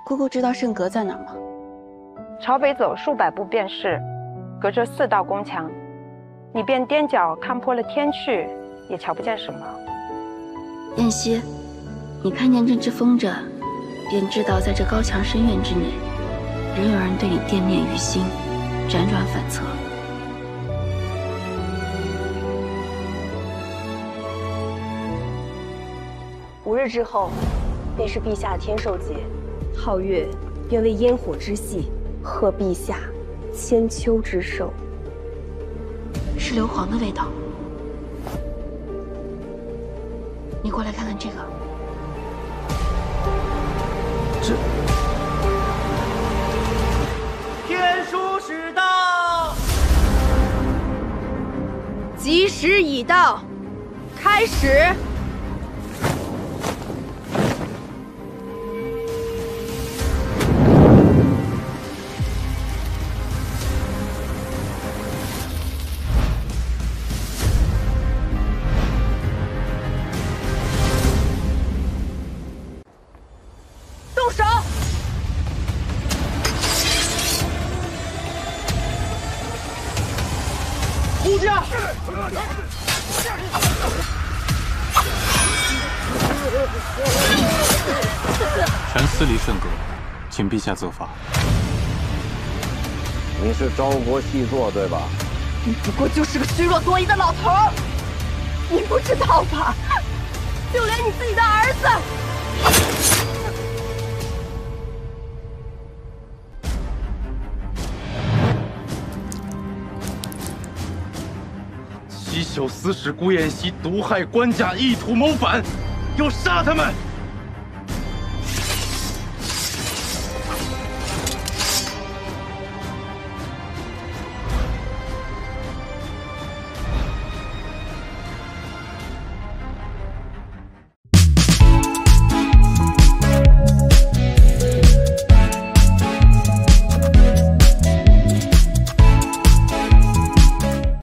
姑姑知道圣阁在哪儿吗？ 朝北走数百步便是，隔着4道宫墙，你便踮脚看破了天去，也瞧不见什么。 燕西，你看见这只风筝，便知道在这高墙深院之内，仍有人对你惦念于心，辗转反侧。 5日之后，便是陛下的天寿节，皓月愿为烟火之系，贺陛下千秋之寿。 是硫磺的味道。你过来看看这个。 天书使到， 吉时已到，开始。动手！ 护驾！ 臣私离圣阁，请陛下责罚。 你是招国细作对吧？ 你不过就是个虚弱多疑的老头儿，你不知道吧？就连你自己的儿子。 七宿司使顾彦熙毒害官家，意图谋反，要杀他们！